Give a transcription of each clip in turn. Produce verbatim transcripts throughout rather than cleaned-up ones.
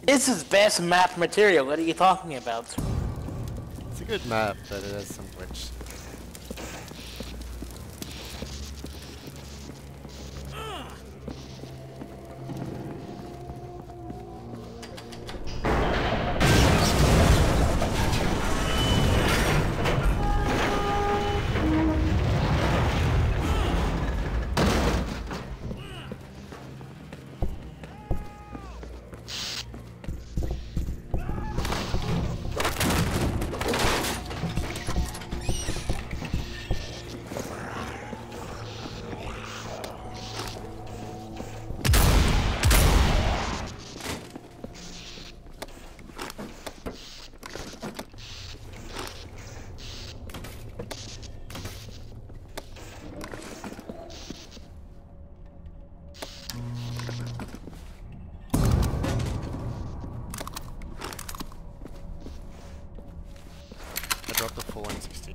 This is best map material. What are you talking about? It's a good map, but it has some glitch. Drop the full M sixteen.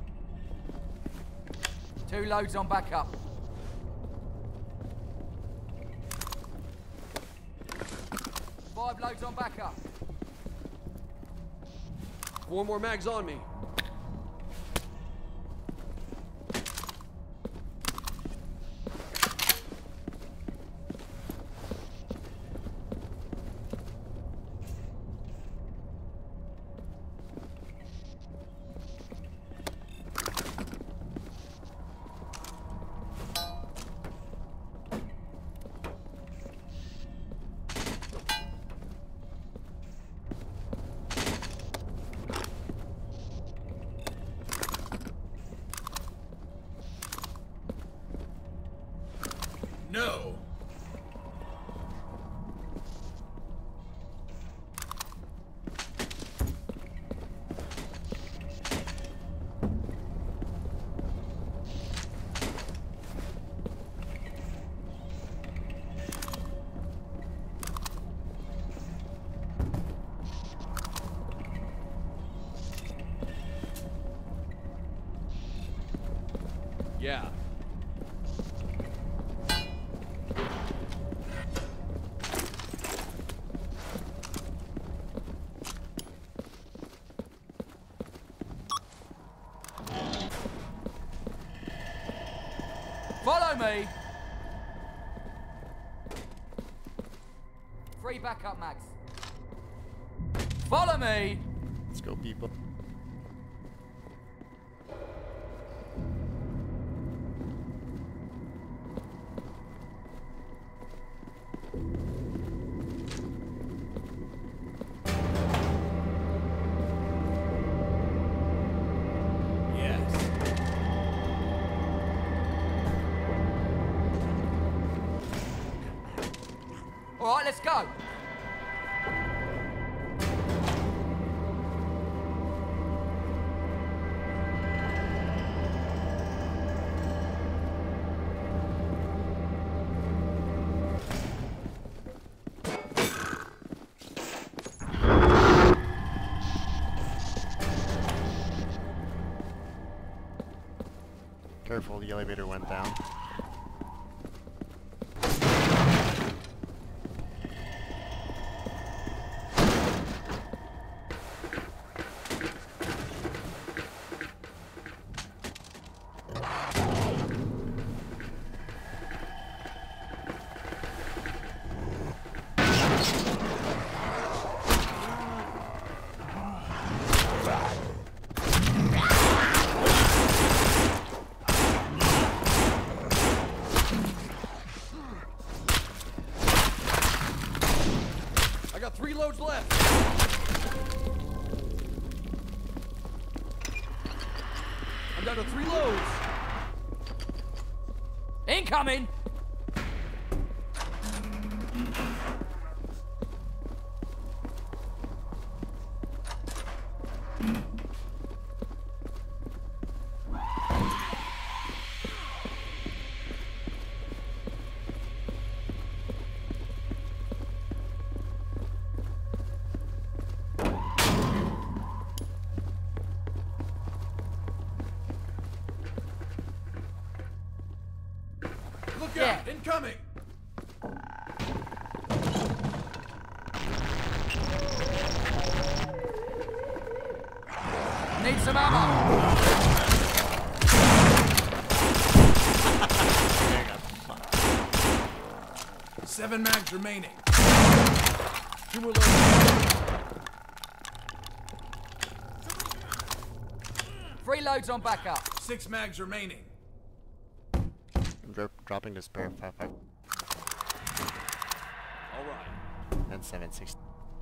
Two loads on backup. Five loads on backup. Four more mags on me. No! Yeah. Follow me! Three backup mags. Follow me! Let's go, people. All right, let's go. Careful, the elevator went down. Three loads left. I'm down to three loads. Incoming! Look Yeah. out! Incoming! Need some ammo. Seven mags remaining. Two more loads. Three loads on backup. Six mags remaining. I'm dro dropping to spare five five All right. and seven six.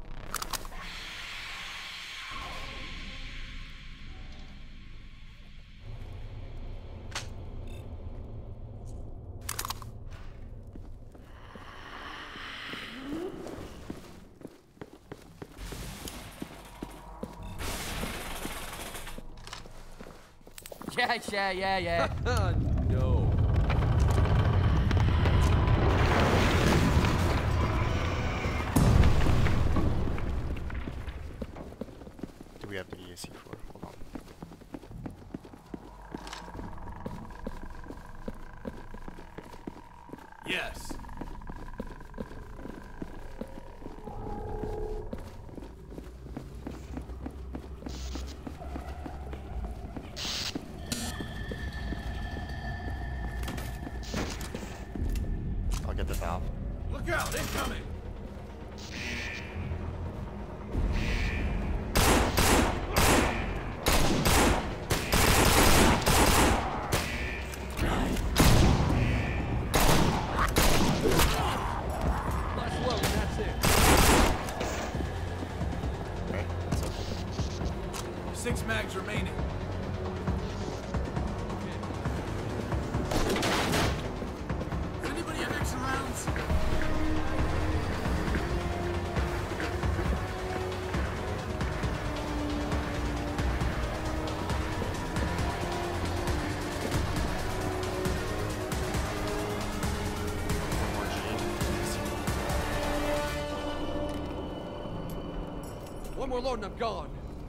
Yeah, yeah, yeah, yeah. Uh, no. Do we have the E S C for? Hold on. Yes. I'll get the valve. Look out, incoming. Last load, and that's it. Okay, that's open. Six mags remaining. Does anybody have extra rounds? One more G. One more load and I'm gone.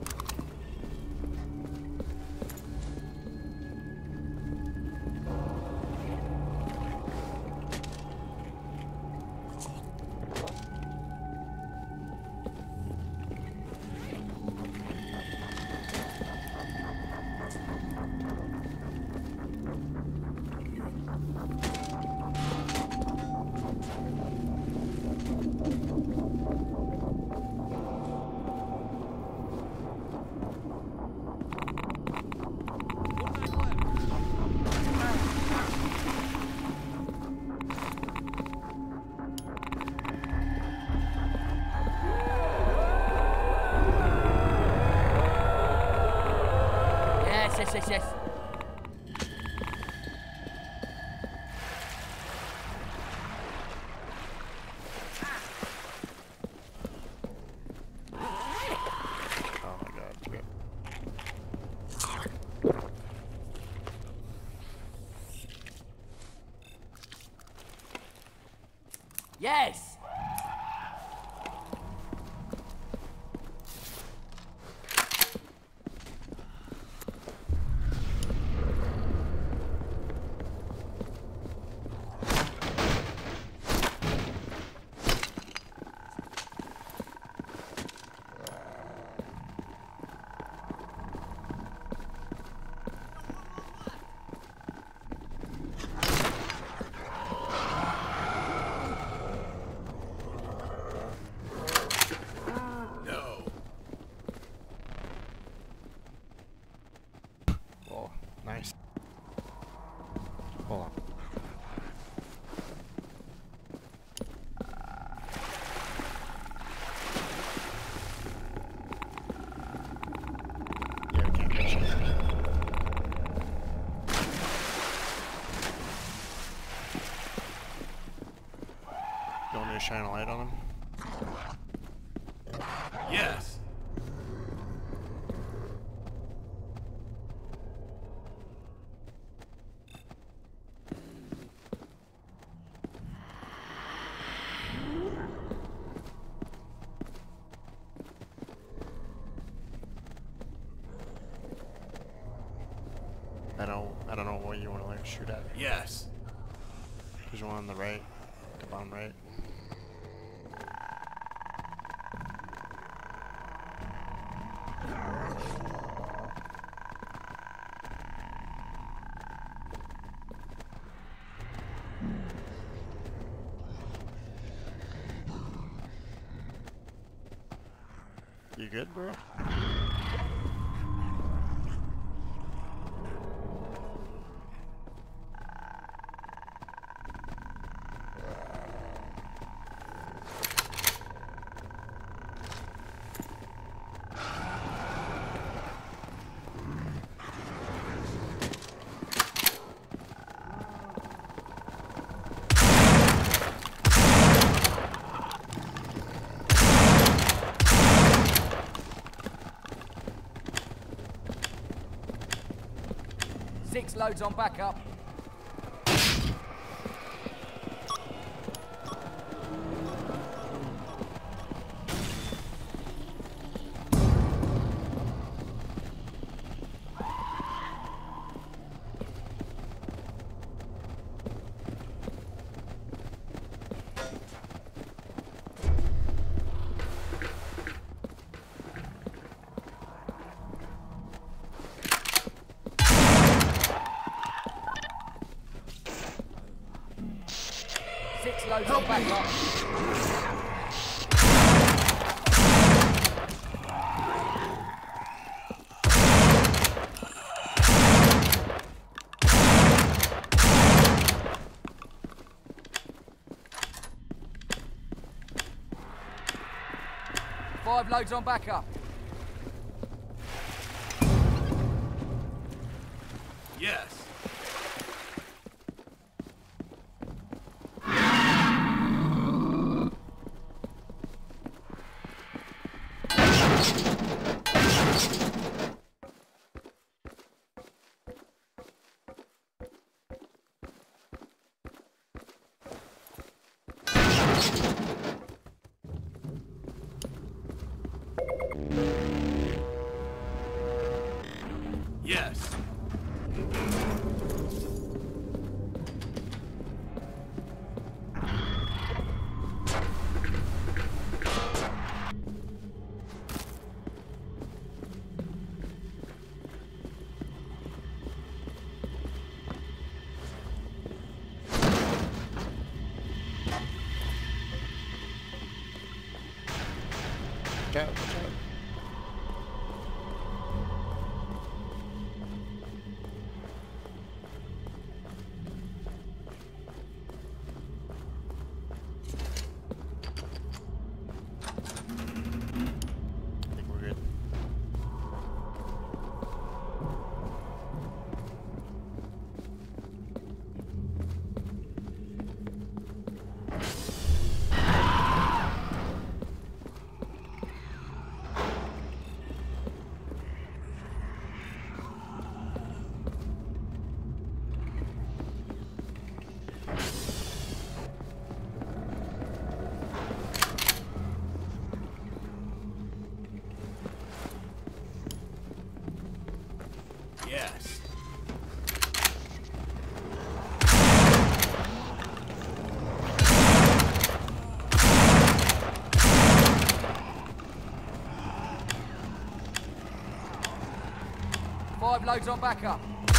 Yes, yes, yes, yes. Oh my god. Okay. Yes. No. Oh, nice. Hold on. Yeah, we can't catch it. You want me to shine a light on him? Yes. I don't I don't know what you want to like shoot at. Yes. There's one on the right, the bottom right. You good, bro? Six loads on backup. Six loads on backup. Five loads on backup. Yes. Yes. Watch out, watch out. I think we're good. Yes. Five loads on backup.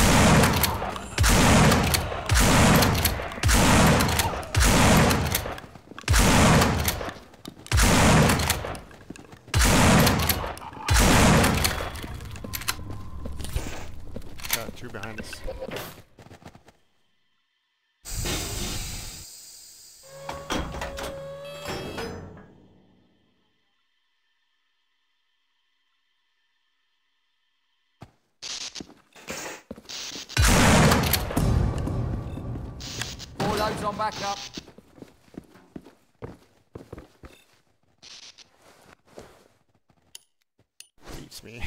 Got two behind us. Four loads on backup. Beats me.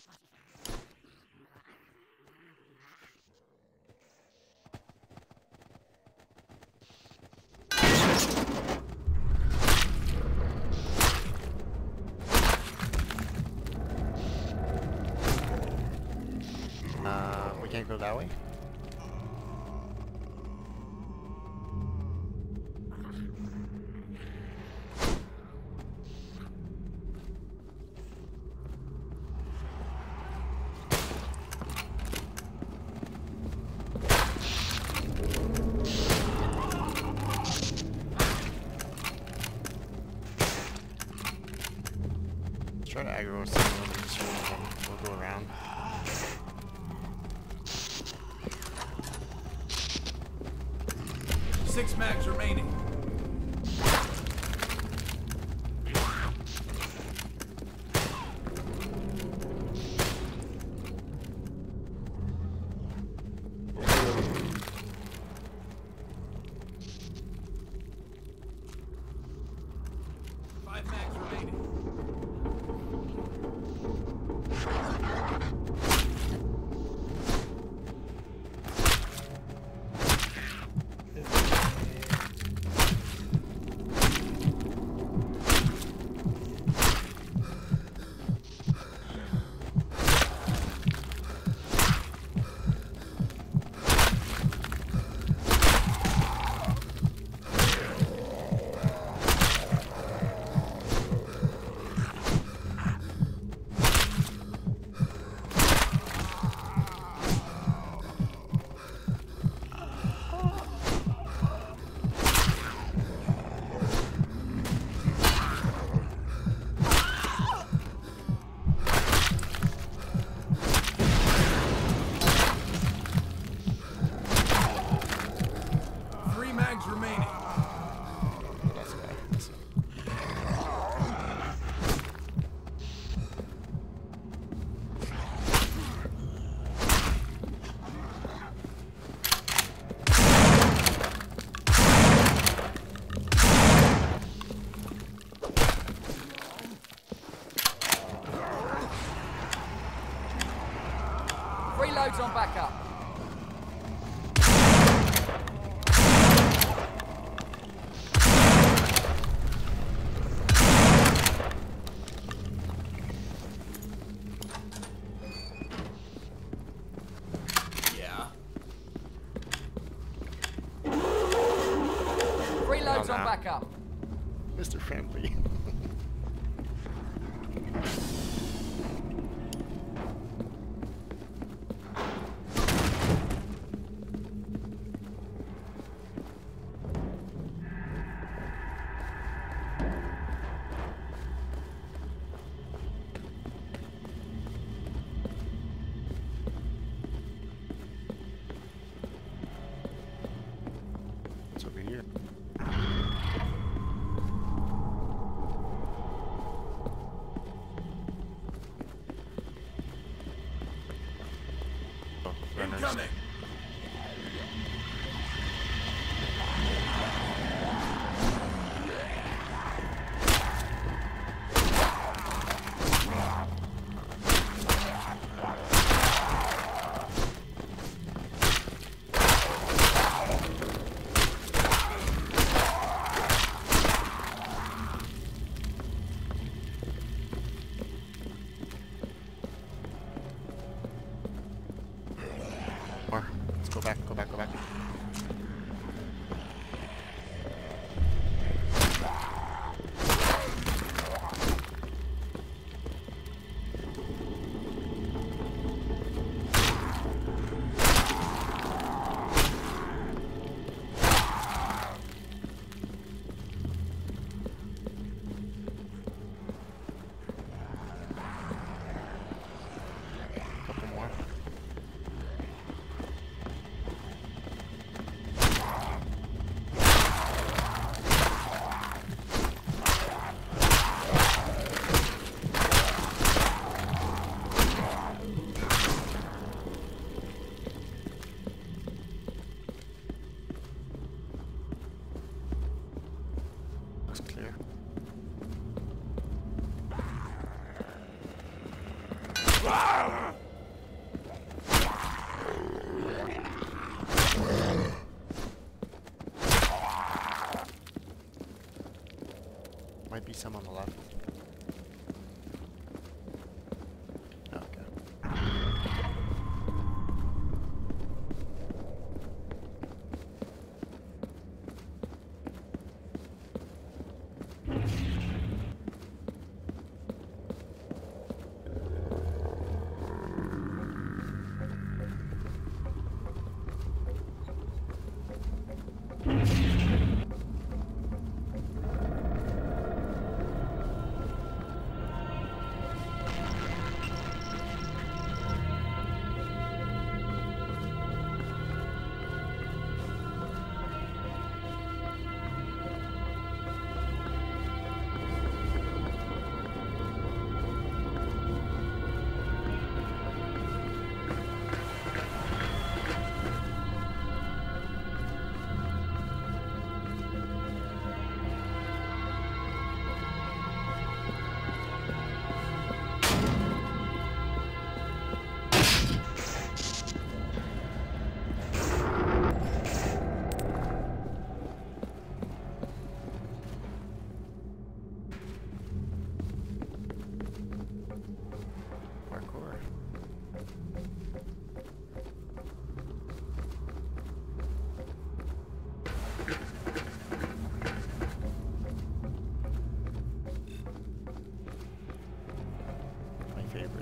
Uh, we can't go that way. Let's try to aggro someone and just we'll go around. Six mags remaining. Five mags remaining. Three mags remaining. That's bad. Three loads on backup. Yeah. Three loads Oh, on no. backup. Mister Friendly. It's over here. Oh, runners. Incoming. More. Let's go back, go back, go back. Couple more. favorite.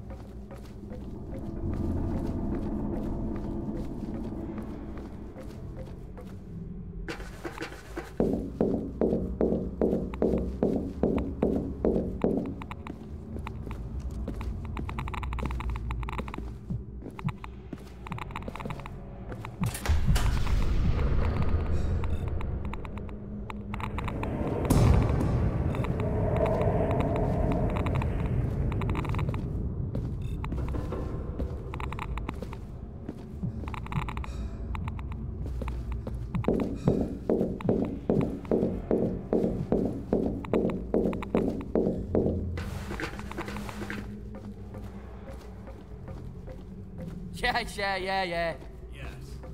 Yeah, yeah, yeah, yeah. Yes.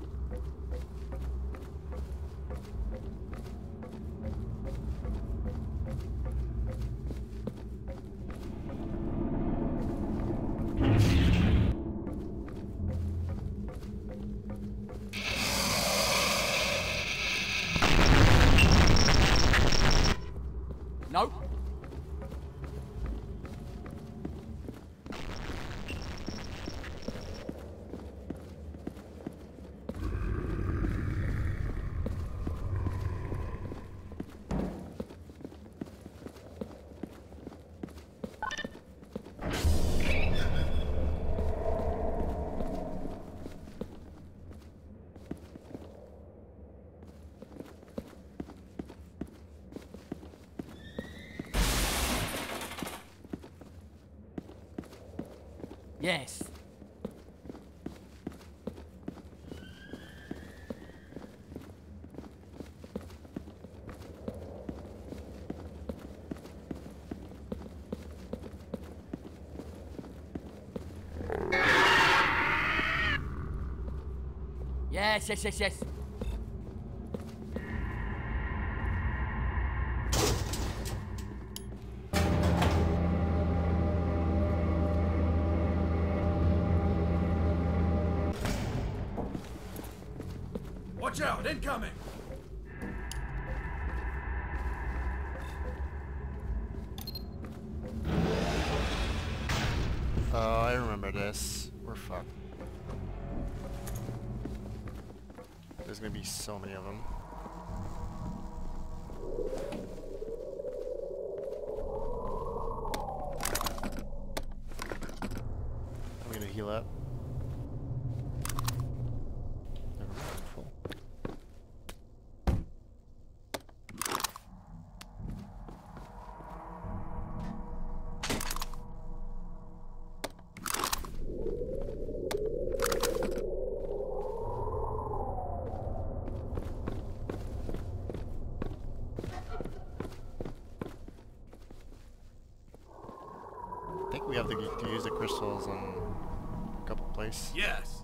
Nope. Yes. Yes, yes, yes, yes. Watch out, incoming! Oh, I remember this. We're fucked. There's gonna be so many of them. I'm gonna heal up. Never mind, I'm full. I think we have to, to use the crystals on a couple places. Yes.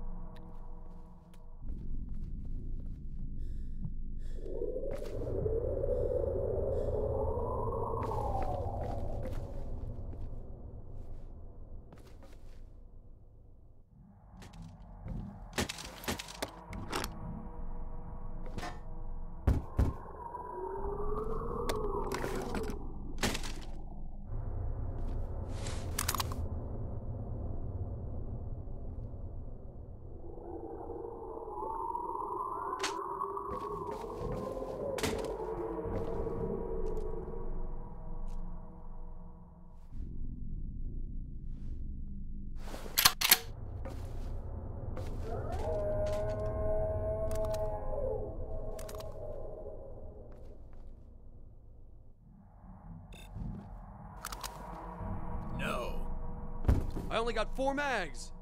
No. I only got four mags.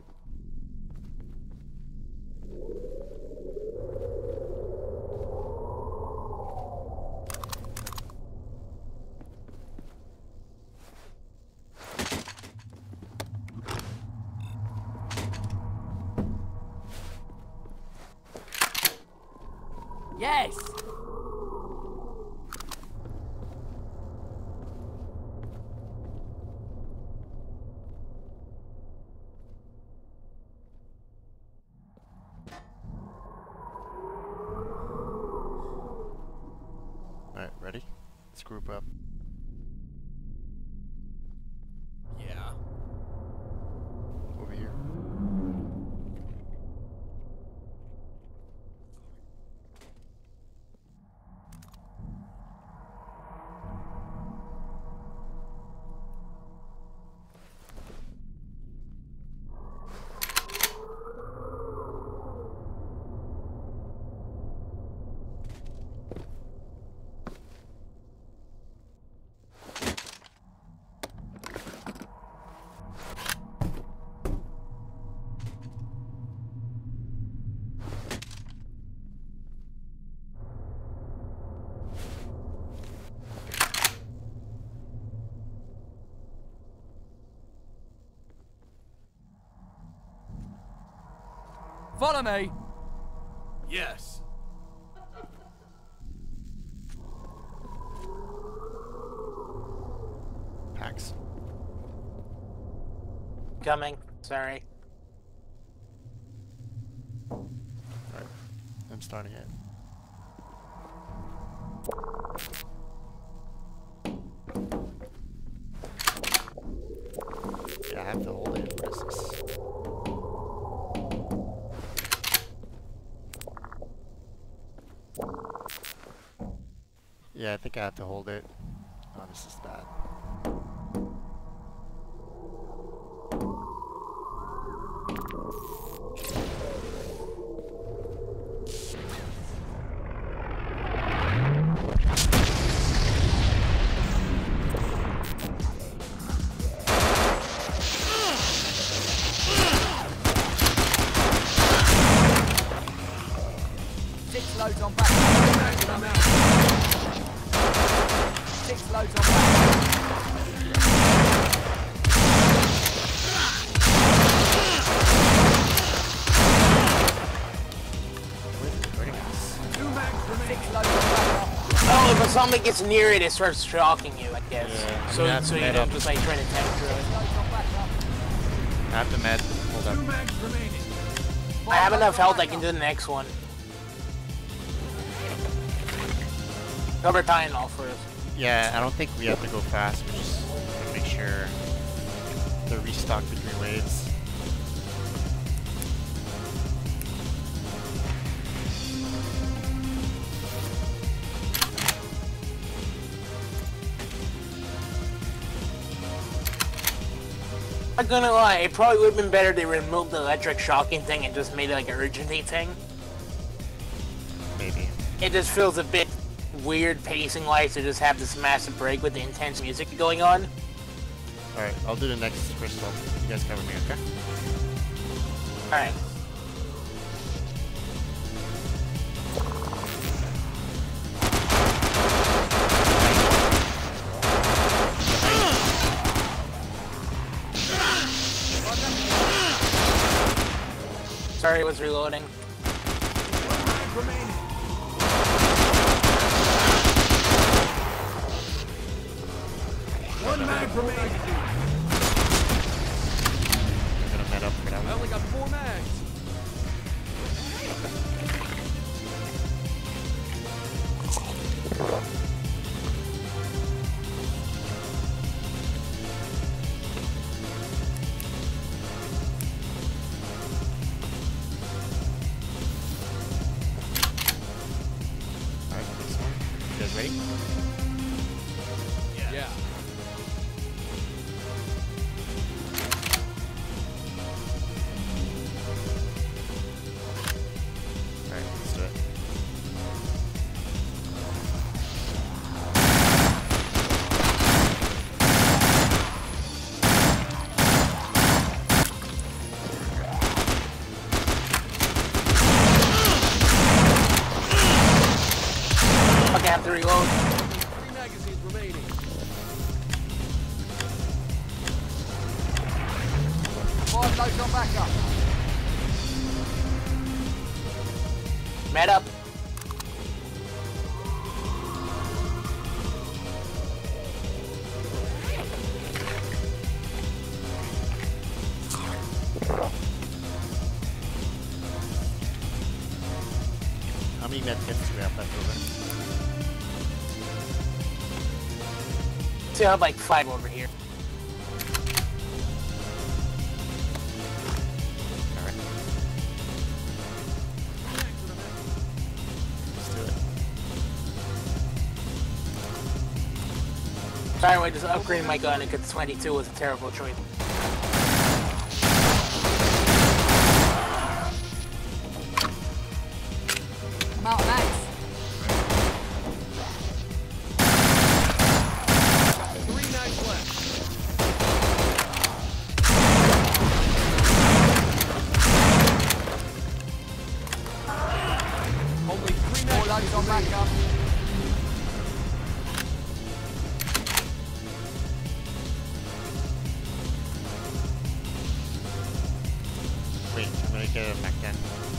Yes. Alright, ready? Let's group up. Yeah. Follow me. Yes. Packs. Coming. Sorry. Alright. I'm starting it. Yeah, I have to hold it. What is this? Yeah, I think I have to hold it. Oh, this is bad. Six loads on back. Six loads on back. Two mags remaining. Six loads on back. Oh, if something gets near it, it starts shocking you, I guess. Yeah, so you have so to you med don't up. just like try to tank through it. Loads on back up. I have to med. Hold Two up. mags remaining. I have enough health, I can do the next one. Cover Tylenol first. Yeah, I don't think we have to go fast. We just gotta make sure the restock between waves. I'm not gonna lie, it probably would have been better they removed the electric shocking thing and just made it like an urgency thing. Maybe. It just feels a bit weird pacing-wise to just have this massive break with the intense music going on. Alright, I'll do the next crystal. You guys cover me, okay? Alright. Sorry, it was reloading. One mag remaining. One mag remaining. I'm gonna med up for I that. only got four mags. Alright, this one. You guys ready? Yeah. Alright, let's do it. Okay, I have to reload. Three magazines remaining. Five loads on back up. Med up. How many med kits do we have left over? So I have like five over here. Alright. Let's do it. Sorry, I just upgraded my gun because twenty-two was a terrible choice. I'm out of mags. Three mags left. Only three Four mags loads on back up. Wait, I'm gonna get a mech gun.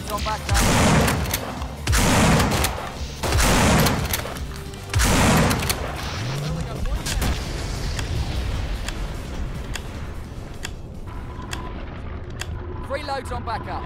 loads on backup. Only got one mag. Three loads on backup.